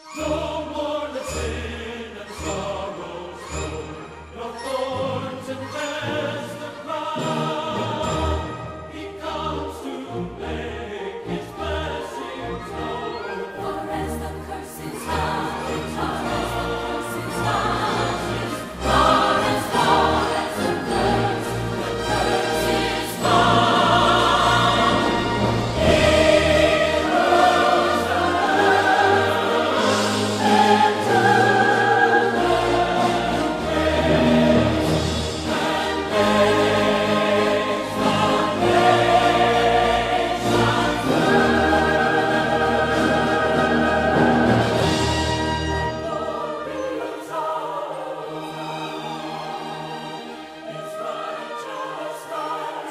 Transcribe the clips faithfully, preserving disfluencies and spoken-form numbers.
No more the sin and sorrows go, no thorns and tears the crown. He comes to make his blessings known. For as the curse is found, far as the curse is found, far as far as the curse, the curse is found. It rules the earth and to the waves, and makes the nations glorious all His righteous right.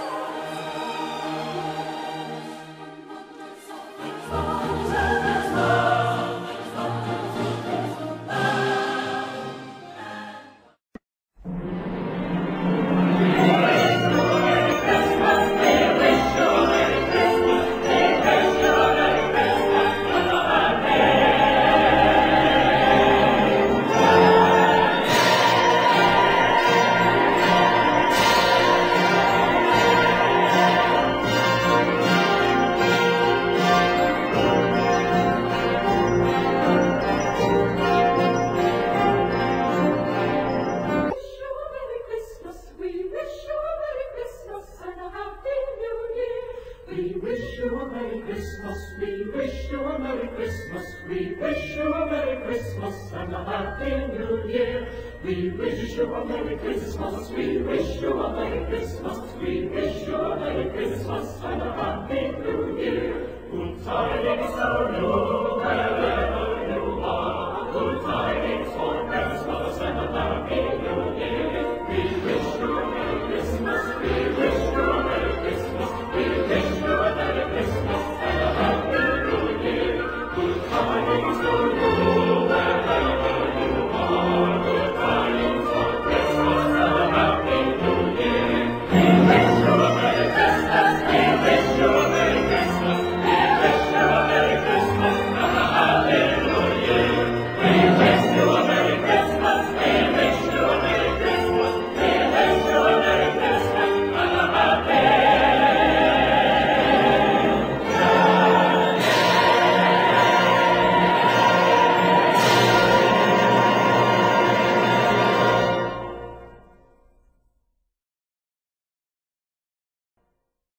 Wonders of His love, His love, His wonders of His love. We wish you a Merry Christmas, we wish you a Merry Christmas, we wish you a Merry Christmas and a Happy New Year. We wish you a Merry Christmas, we wish you a Merry Christmas, we wish you a Merry Christmas and a Happy New Year. Good tidings for you.